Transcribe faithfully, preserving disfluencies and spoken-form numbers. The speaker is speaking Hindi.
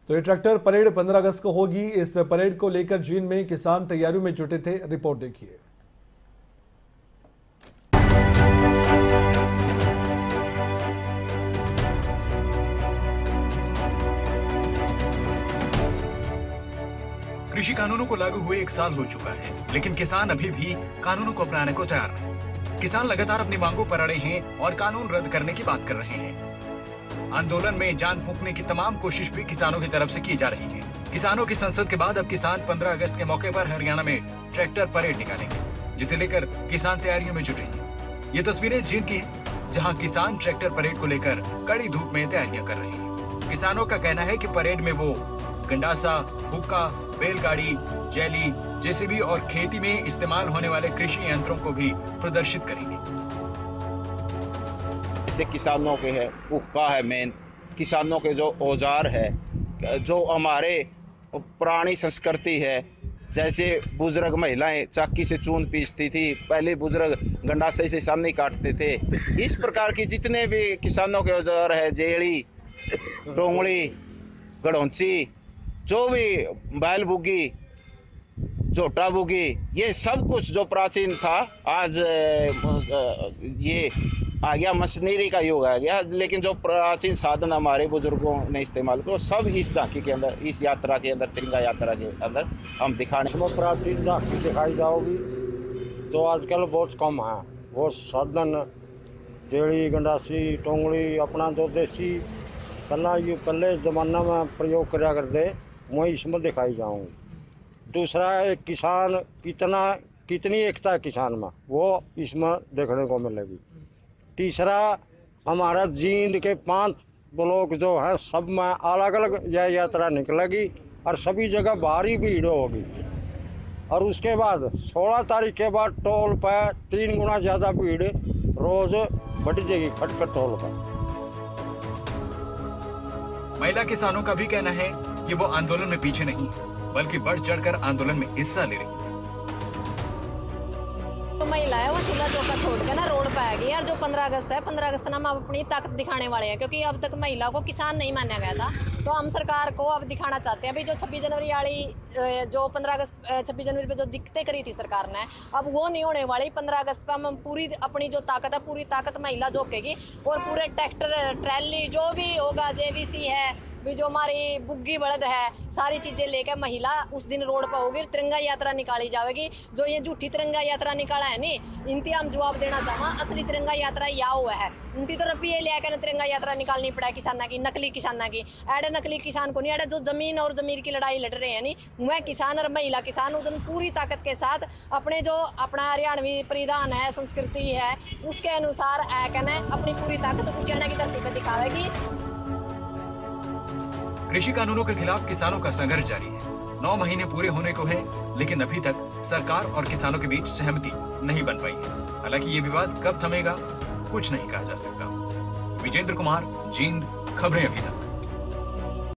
तो ये ट्रैक्टर परेड पंद्रह अगस्त को होगी। इस परेड को लेकर जींद में किसान तैयारियों में जुटे थे। रिपोर्ट देखिए। कृषि कानूनों को लागू हुए एक साल हो चुका है, लेकिन किसान अभी भी कानूनों को अपनाने को तैयार नहीं। किसान लगातार अपनी मांगों पर अड़े हैं और कानून रद्द करने की बात कर रहे हैं। आंदोलन में जान फूंकने की तमाम कोशिश भी किसानों की तरफ से की जा रही है। किसानों की संसद के बाद अब किसान पंद्रह अगस्त के मौके पर हरियाणा में ट्रैक्टर परेड निकालेंगे, जिसे लेकर किसान तैयारियों में जुटे हैं। ये तस्वीरें जींद की हैं, जहां किसान ट्रैक्टर परेड को लेकर कड़ी धूप में तैयारियां कर रहे हैं। किसानों का कहना है कि परेड में वो गंडासा, हुक्का, बैलगाड़ी, जैली, जेसीबी और खेती में इस्तेमाल होने वाले कृषि यंत्रों को भी प्रदर्शित करेंगे। जैसे किसानों के है हुक्का है, मेन किसानों के जो औजार है, जो हमारे पुरानी संस्कृति है, जैसे बुजुर्ग महिलाएं चाकी से चून पीसती थी, पहले बुजुर्ग गंडासे से सामने काटते थे। इस प्रकार की जितने भी किसानों के औजार है, जेड़ी, डोंगड़ी, गड़ौंची, जो भी बैल बुगी, झोटा बुगी, ये सब कुछ जो प्राचीन था, आज ये आ गया, मशीनरी का युग आ गया। लेकिन जो प्राचीन साधन हमारे बुजुर्गों ने इस्तेमाल किया, सब इस झांकी के अंदर, इस यात्रा के अंदर, तिरंगा यात्रा के अंदर हम दिखाने। इसमें प्राचीन झांकी दिखाई जाओगी जो आजकल बहुत कम है। वो साधन जेड़ी, गंडासी, टोंगड़ी, अपना जो देसी कला ये पहले ज़माना में प्रयोग करा करते, मैं इसमें दिखाई जाऊँगी। दूसरा है किसान कितना कितनी एकता है किसान में, वो इसमें देखने को मिलेगी। तीसरा हमारा जींद के पांच ब्लॉक जो है, सब में अलग अलग यह यात्रा निकलेगी और सभी जगह भारी भीड़ होगी। और उसके बाद सोलह तारीख के बाद टोल पर तीन गुना ज़्यादा भीड़ रोज़ बढ़ जाएगी खटखट टोल पर। महिला किसानों का भी कहना है कि वो आंदोलन में पीछे नहीं, बल्कि बढ़ चढ़कर आंदोलन में हिस्सा ले रही है। तो महिला है वो चूल्हा चौका छोड़ के ना रोड पे आएगी यार। जो पंद्रह अगस्त है, पंद्रह अगस्त ना हम अपनी ताकत दिखाने वाले हैं, क्योंकि अब तक महिला को किसान नहीं माना गया था। तो हम सरकार को अब दिखाना चाहते हैं। अभी जो छब्बीस जनवरी वाली, जो पंद्रह अगस्त छब्बीस जनवरी पे जो दिक्कतें करी थी सरकार ने, अब वो नहीं होने वाली। पंद्रह अगस्त पे हम पूरी अपनी जो ताकत है, पूरी ताकत महिला झोंकेगी और पूरे ट्रैक्टर, ट्रैली, जो भी होगा, जेवीसी है, भी जो हमारी बुग्गी बलद है, सारी चीज़ें लेकर महिला उस दिन रोड पर होगी। तिरंगा यात्रा निकाली जाएगी। जो ये झूठी तिरंगा यात्रा निकाला है नी, इनती हम जवाब देना चाहना। असली तिरंगा यात्रा या हुआ है, उनकी तरफ भी ये लेकर तिरंगा यात्रा निकालनी पड़ा किसाना की, नकली किसाना की। एडे नकली किसान को नहीं, एडे जो जमीन और जमीर की लड़ाई लड़ रहे हैं नी, वह किसान और महिला किसान उधर पूरी ताकत के साथ अपने जो अपना हरियाणवी परिधान है, संस्कृति है, उसके अनुसार आकर अपनी पूरी ताकत उज्जैन की धरती पर दिखावेगी। कृषि कानूनों के खिलाफ किसानों का संघर्ष जारी है। नौ महीने पूरे होने को हैं, लेकिन अभी तक सरकार और किसानों के बीच सहमति नहीं बन पाई है। हालांकि ये विवाद कब थमेगा, कुछ नहीं कहा जा सकता। विजेंद्र कुमार, जींद, खबरें अभी तक।